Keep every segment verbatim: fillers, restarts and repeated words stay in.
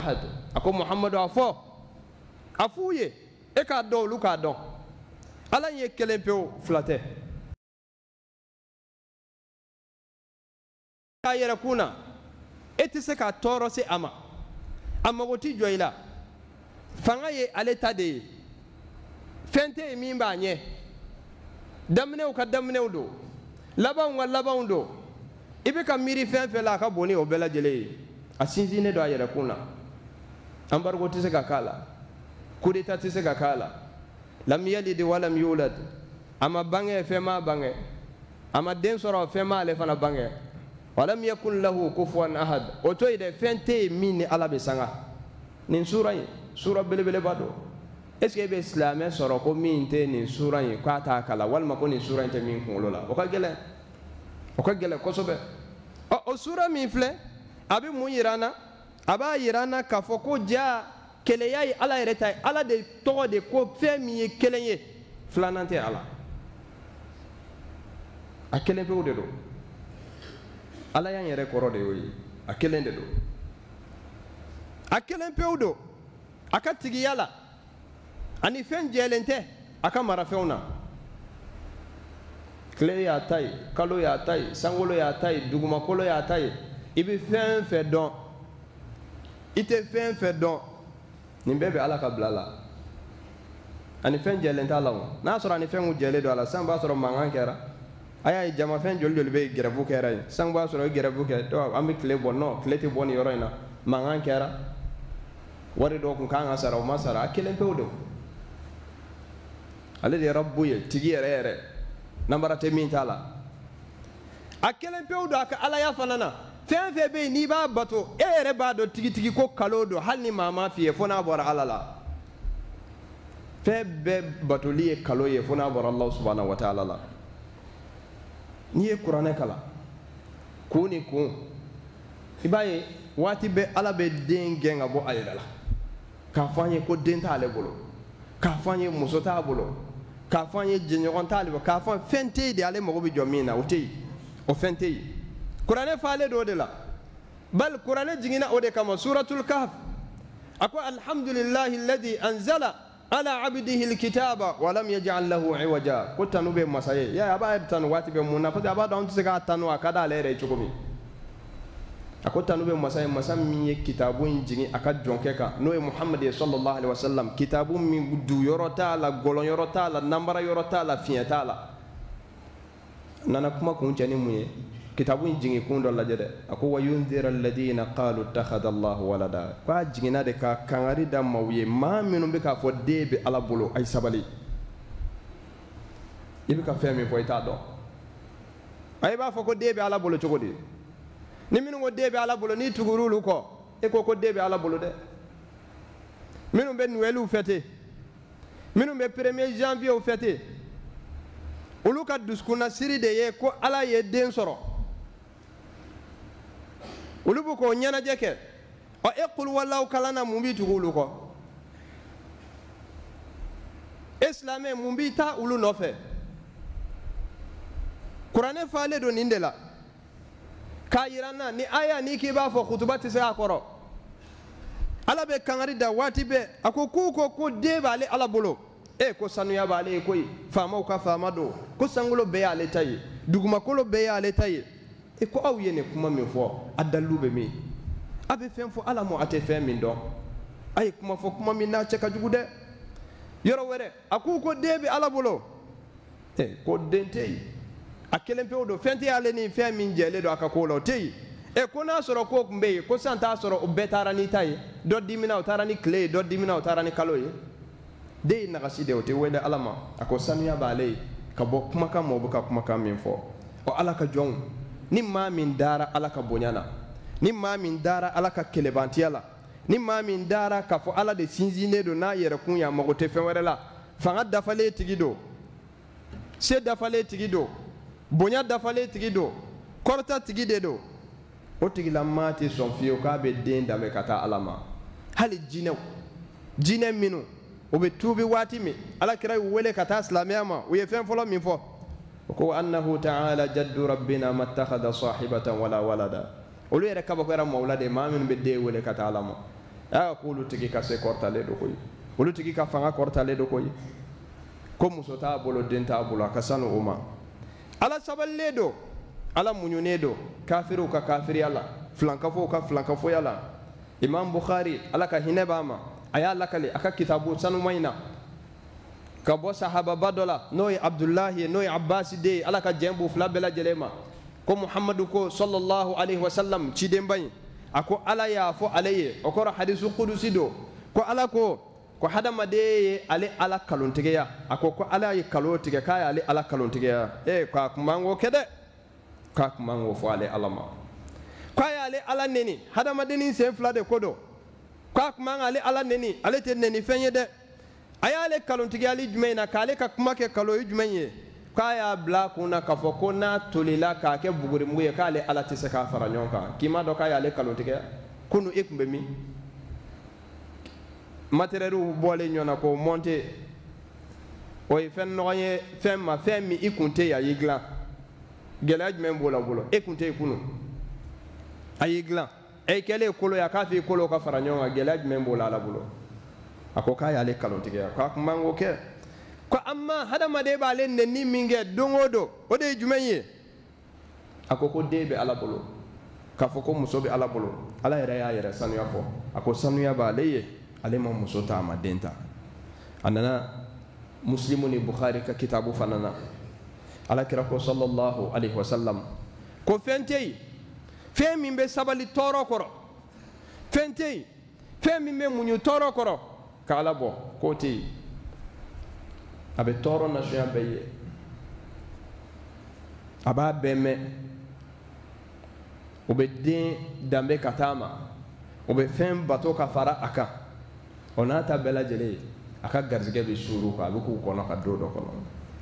ako Muhammadu afo afuye e ka do lu ka do ala ye kelen pew flate ka yera kuna etise ka toro se ama amma goti joyila fanga ye ale tade fente min ba nye damnew ka damnew do laban wa laban do ibe ka miri fen fe la ka boni o bela jele asinzine do ayera kuna ambargo tise ka kala kudeta tise ka kala lam yalid wa lam yulad ama bange fe ma bange ama den soro fe ma le fana bange walam yakun lahu kufuwan ahad oto ide fente min ala be sanga nin sura yi sura bele bele bado est-ce que be islamé soro ko min te nin sura yi ka ta kala wal ma ko nin sura te min ko lola o ka gele o ka gele ko sobe o, o sura min fle abi mu yirana aba yirana ka fo ko ja kele yayi ala yereta ala de to de ko fe mi ye kelenye flanante ala a kelen pe o de do ala yan yere koro de yoyi a kelen de do a kelen pe o do aka tigi yala ani fen jelente aka mara feuna kle ya tay kalo ya tay sangolo ya tay duguma kolo ya tay ibi fen fe don ite fen fe don ni bebe ala ka blala ani fen jelente ala na soro ani fen jele do ala samba soro mangan kera aya jama fen jol jol be gerabu kera samba soro gerabu ke to ambi kle bonno kle te boni yoro ina mangan kera wari do kun kan asara o masara akelen pewdo ale de rabbu ye tigi yere yere nambara te min tala akelen pewdo aka ala ya fanana fen fe be ni ba bato e yere ba do tigi tigi ko kalodo halni mama fiye fona bora alala fe be bato li kalo ye fona bora Allah subhanahu wa ta'ala la ni e qur'ane kala kuni kun ibaye wati be ala be den genga bo ayela ka fanye ko den ta ale bolo ka fanye muso ta bolo ka fanye jenyogon ta ale ka fan fente de ale mo bi jomina o tei o fente qur'ane faale do de la bal qur'ane jingina o de kama suratul kahf akwa alhamdulillahi alladhi anzala ala abdihi alkitaba wa lam yaj'al lahu iwaja kutanu be masaye ya aba tan wati be munna fa aba don tse ka tanu akada ale re chukomi akota nube masay masam mi ye kitabu njingi aka jonke ka no e Muhammad sallallahu alaihi wasallam kitabu mi du yorota la golon yorota la nambara yorota la fieta la nana kuma ko njani muye kitabu njingi kundo la jede ako wayunzira alladhina qalu ittakhadha Allah walada fa jingina de ka kangari da mawye ma minu be ka fo debe ala bolo ay sabali ibi ka femi fo ita do ay ba fo ko debe ala bolo chogodi ni minu ko debe ala bolo ni tugurulu ko e ko ko debe ala bolo de minu be nuelu fete minu be premier janvier fete ulu ka duskuna siri de ye ko ala ye den soro ulu bu ko nyana jeke o equl wallahu kalana mumbi tugulu ko islame mumbi ta ulu nofe qur'ane faale do nindela kayirana ni aya ni ki ba fo khutubati se akoro ala be kangari da wati be ako ku ko ko de bale ala bolo e ko sanu ya bale ko fama ka fama do ko sangulo be ale tayi duguma kolo be ale tayi e ko aw yene kuma min fo adalu be mi abe fen fo ala mo ate fen min do ay kuma fo kuma min na cheka jugude yoro were aku ko de be ala bolo e ko dentei akelen pe odo fenti ale ni fe min jele do aka ko lo tei e ko na soro ko mbe ko santa soro o betara ni tai do dimina o tarani clay do dimina o tarani kaloye de na gaside o te wede alama ako samiya bale ka bo kuma ka mo buka kuma ka min fo o ala ka jon ni ma min dara ala ka bonyana ni ma min dara ala ka kelebantiala ni ma min dara ka fo ala de sinzine do na yere kun ya mo te fe were la fanga dafale tigido se dafale tigido bonya dafale tigido korta tigide do o tigila mati son fiyo ka be den dame kata alama hali jinew jine minu o be tubi wati mi ala kira wele kata islamiyama o ye fen folo min fo ko annahu ta'ala jaddu rabbina mattakhadha sahibatan wala walada o le yere kaba ko era mawla de ma min be de wele kata alama a ko olu tigi ka se kɔrɔtalen do koyi olu tigi ka fanga kɔrɔtalen do koyi ko muso t'a bolo den t'a bolo a ka sanu o ma ala sabalilen do ala muɲunen do kafiriw ka kafiriya la filankafow ka filankafoya la imam bukhari ala ka hinɛ b'a ma a y'a lakali a ka kitabu sanuma in na ka bɔ sahababa dɔ la n'o ye abdullahi ye n'o ye abbasi den ye ala ka jɛn b'u fila bɛɛ lajɛlen ma ko muhamadu ko sallallahu alaihi wasallam cidenba in a ko ala y'a fɔ ale ye o kɔrɔ hadisu kudusi do ko ala ko ko hadamaden ye ale ala kalontigiya a ko ko ala ye kalo tigɛ k'a ye ale ala kalontigiya ee k'a kun b'an k'o kɛ dɛ k'a kun b'an k'o fɔ ale ala ma k'a ye ale ala neni hadamadennin sen fila de ko do k'a kun b'an k'ale ala neni ale tɛ neni fɛn ye dɛ a y'ale kalontigiyali jumɛn in na k'ale ka kuma kɛ kalo ye jumɛn ye k'a y'a bila a kun na k'a fɔ ko n'a tolila k'a kɛ bugurimugu ye k'ale ala tɛ se k'a fara ɲɔgɔn kan k'i m'a dɔn k'a y'ale kalontigiya kunu e kun bɛ min matériel bɔlen ɲɔgɔn na k'o monter o ye fɛn nɔgɔ ye fɛn ma fɛn min i kun tɛ yen a y'i dilan gɛlɛya jumɛn b'o la bolo e kun tɛ yen kunun a y'i dilan e kɛlen kolo ye a k'a f'i kolo ka fara ɲɔgɔn kan gɛlɛya jumɛn b'o la ala bolo a ko k'a y'ale kalontigiya k'a kun b'an k'o kɛ ko amma hadamaden b'ale nɛni min kɛ don o don o de ye jumɛn ye a ko ko den bɛ ala bolo k'a fɔ ko muso bɛ ala bolo ala yɛrɛ y'a yɛrɛ sanuya fɔ a ko sanuya b'ale ye ale ma muso ta a ma den ta a nana muslimu ni bukhari ka kitabu fana na alakira ko sallallahu alaihi wasallam ko fɛn tɛ yen fɛn min bɛ sabali tɔɔrɔ kɔrɔ fɛn tɛ yen fɛn min bɛ muɲu tɔɔrɔ kɔrɔ k'ala bɔ k'o tɛ yen a bɛ tɔɔrɔ nasuya bɛɛ ye a b'a bɛɛ mɛn o bɛ den danbe ka taa ma o bɛ fɛn bato ka fara a kan o n'a ta bɛɛ lajɛlen a ka garizigɛ bɛ suuru kan a bɛ k'u kɔnɔ ka don dɔ kɔnɔ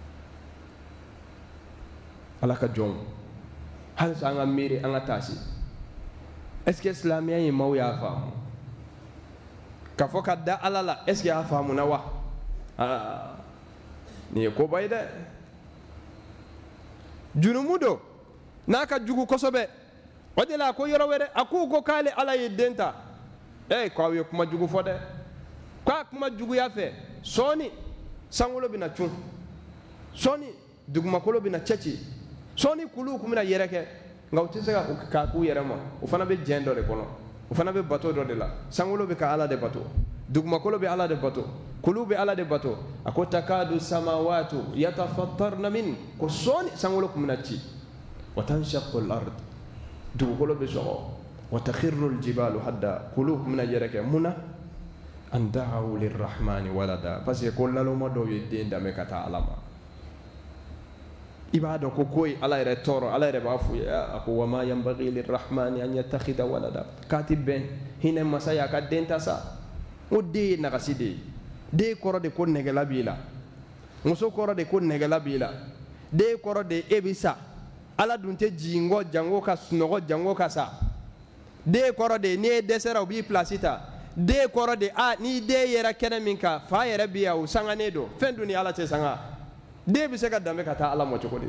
ala ka jɔnw halisa an ka miiri an ka taasi est ce que silamɛya in maaw y'a faamu ka fɔ ka da ala la est ce que y'a faamu na wa aa nin ye koba ye dɛ jurumu don n'a ka jugu kosɛbɛ o de la a ko yɔrɔ wɛrɛ a k'u ko k'ale ala ye den ta ee k'aw ye kuma jugu fɔ dɛ k'a kuma juguya fɛ sɔɔni sankolo bɛ na cun sɔɔni dugumakolo bɛ na cɛci sɔɔni kuluw kun bɛ na yɛrɛkɛ nka u tɛ se k'a k'u yɛrɛ ma u fana bɛ jɛn dɔ de kɔnɔ u fana bɛ bato dɔ de la sankolo bɛ ka ala de bato dugumakolo bɛ ala de bato kuluw bɛ ala de bato a ko takadu samawatu yatafattarna min ko sɔɔni sankolo kun bɛ na ci wa tanshaqqu al-ard dugukolo bɛ sɔgɔ wa takhirru al-jibalu hadda kuluw kun bɛ na yɛrɛkɛ mun na an da'aw lirrahmani walada parce que ko laloma dɔw ye den danbe ka taa ala ma i b'a dɔn ko ko ye ala yɛrɛ tɔɔrɔ ala yɛrɛ b'a f'u ye a ko wa ma yanbaghi lirrahmani an yattakhida walada k'a ti bɛn hinɛ masaya a ka den ta sa o den ye nagasi de ye den kɔrɔ de ko nɛgɛla b'i la muso kɔrɔ de ko nɛgɛla b'i la den kɔrɔ de e bi sa ala dun tɛ jigin jango ka sunɔgɔ jango ka sa den kɔrɔ de n'i ye dɛsɛra u b'i pilasi ta den kɔrɔ de a ni den yɛrɛ kɛnɛ min kan fa yɛrɛ bi yan o sanganen don fɛn dun ni ala tɛ sanga den bɛ se ka danbe ka taa ala ma cogo di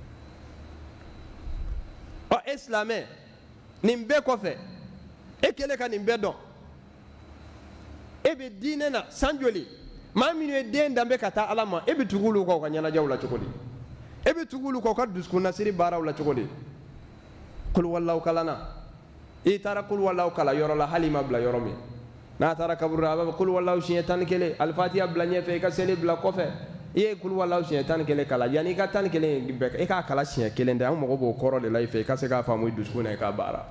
ɔ e silamɛ nin bɛɛ kɔfɛ e kɛlen ka nin bɛɛ dɔn e bɛ diinɛ na san joli maa minnu ye den danbe ka taa ala ma e bɛ tugu olu kɔ u ka ɲɛnajɛw la cogo di e bɛ tugu olu kɔ u ka dusukunnasiri baaraw la cogo di kuluwalaw kalanna i taara kuluwalaw kalan yɔrɔ la hali i ma bila yɔrɔ min n'a taara kaburu la a b'a fɔ kuluwalaw siɲɛ tan ni kelen alifatiya bila ɲɛfɛ i ka seli bila kɔfɛ i ye kuluwalaw siɲɛ tan ni kelen kalan yanni i ka tan ni kelen bɛɛ i k'a kalan siɲɛ kelen de an mago b'o kɔrɔ de la i fɛ i ka se k'a faamu i dusukun na i k'a baara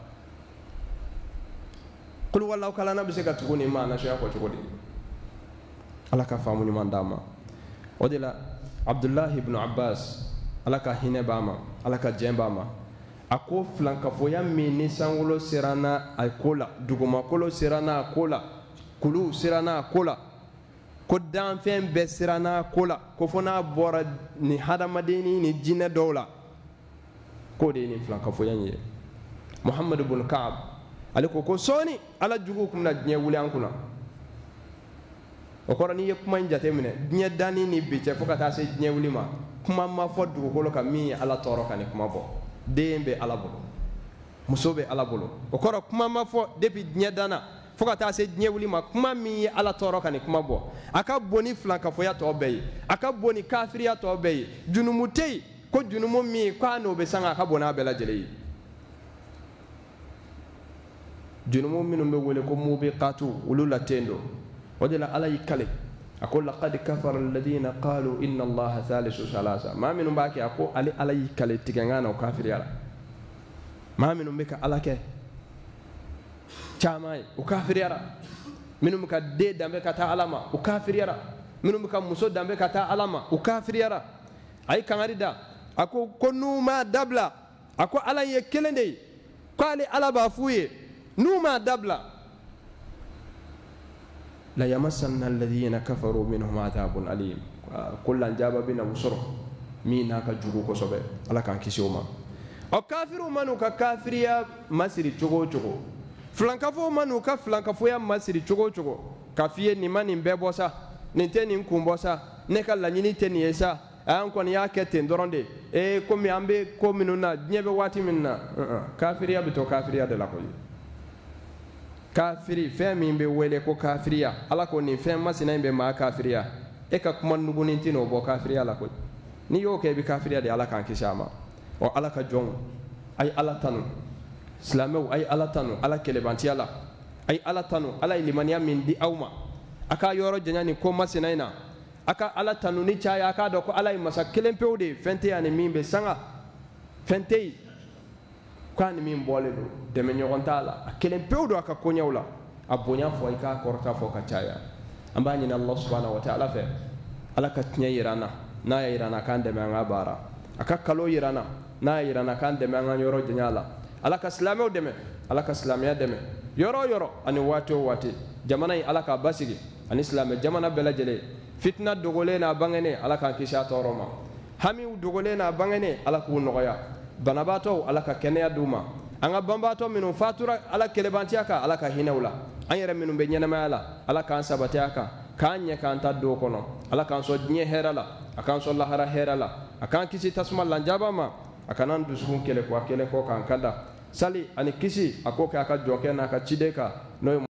kuluwalaw kalanna bɛ se ka tugu nin ma nasuya kɔ cogo di ala ka faamu ɲuman d'an ma o de la abdullahi ibn abbas ala ka hinɛ b'a ma ala ka jɛn b'a ma a ko filankafoya min ni sankolo sera n'a a ko la dugumakolo sera n'a ko la kuluw sera n'a ko la ko danfɛn bɛɛ sera n'a ko la ko fo n'a bɔra nin hadamadenni ni jinɛ dɔw la k'o de ye nin filankafoya in ye muhammadu bin kaab ale ko ko sɔɔni ala jugu kun bɛna diɲɛ wuli an kunna o kɔrɔ n'i ye kuma in jateminɛ diɲɛ danni ni bi cɛ fo ka taa se diɲɛ wuli ma kuma ma fɔ dugukolo kan min ye ala tɔɔrɔ ka nin kuma fɔ den bɛ ala bolo muso bɛ ala bolo o kɔrɔ kuma ma fɔ depuis diɲɛ danna fo ka taa se diɲɛ wuli ma kuma min ye ala tɔɔrɔ ka nin kuma bɔ a ka bon ni filankafoya tɔ bɛɛ ye a ka bon ni kafiriya tɔ bɛɛ ye junumu tɛ yen ko junumu min k'a n'o bɛ sanga a ka bon n'a bɛɛ lajɛlen ye junumu minnu bɛ wele ko mubiqatu olu la ten do o de la ala y'i kale a ko laqad kafara alladhina qalu inna allaha thalithu thalatha maa minnu b'a kɛ a ko ale ala y'i kale tigɛnkan na o kafiriya la maa minnu bɛ ka ala kɛ caman ye o kafiriyara minnu bɛ ka den danbe ka taa ala ma o kafiriyara minnu bɛ ka muso danbe ka taa ala ma o kafiriyara a ye kangari da a ko ko n'u m'a dabila a ko ala ye kelen de ye k'ale ala b'a f'u ye n'u m'a dabila la yamassanna alladhina kafaru minhum adhabun alim ko lanjaba bɛna u sɔrɔ min n'a ka jugu kosɛbɛ ala k'an kisi o ma o kafiru ma n'u ka kafiriya masiri cogo o cogo filankafo ma n'u ka filankafoya masiri cogo o cogo ka f'i ye nin ma nin bɛɛ bɔ sa nin tɛ nin kun bɔ sa ne ka laɲini tɛ nin ye sa an kɔni y'a kɛ ten dɔrɔn de ee komi an bɛ ko minnu na diɲɛ bɛ waati min na kafiriya bɛ to kafiriya de la koyi kafiri fɛn min bɛ wele ko kafiriya ala ko nin fɛn masina in bɛ maa kafiriya e ka kuma nugunin tɛ n'o bɔ kafiriya la koyi n'i y'o kɛ i bɛ kafiriya de ala k'an kisi a ma ɔ ala ka jɔnw a ye ala tanu silamɛw a ye ala tanu ala kɛlɛbantiya la a ye ala tanu ala ye limaniya min di aw ma a ka yɔrɔ janya nin ko masina in na a ka ala tanu ni caya a k'a dɔn ko ala ye masa kelen pewu de ye fɛn tɛ yan ni min bɛ sanga fɛn tɛ yen k'a ni min bɔlen don dɛmɛ ɲɔgɔn t'a la a kelen pewu don a ka koɲɛw la a bonya fɔ i k'a kɔrɔta fɔ ka caya an b'a ɲini ala subhanahu wa ta'ala fɛ ala ka tiɲɛ yira an na n'a y'a yira an na k'an dɛmɛ an ka baara a ka kalo yira an na n'a y'a yira an na k'an dɛmɛ an ka yɔrɔ janya la ala ka silamɛw dɛmɛ ala ka silamɛya dɛmɛ yɔrɔ o yɔrɔ ani waati o waati jamana in ala k'a basigi ani silamɛ jamana bɛɛ lajɛlen fitina dogolen n'a bangenen ala k'an kisi a tɔɔrɔ ma hamiw dogolen n'a bangenen ala k'u nɔgɔya banabaatɔw ala ka kɛnɛya d'u ma an ka banbaatɔ minnu fatura ala kɛlɛbantiya kan ala ka hinɛw la an yɛrɛ minnu bɛ ɲɛnamaya la ala k'an sabati a kan k'an ɲɛ k'an ta don kɔnɔ ala k'an sɔn diɲɛ hɛrɛ la a k'an sɔn lahara hɛrɛ la a k'an kisi tasuma lanjaba ma a kana dusukun kɛlɛ kɔ a kɛlɛ kɔ k'an kada sali ani kisi a k'o kɛ a ka jɔnkɛ n'a ka ciden kan n'o ye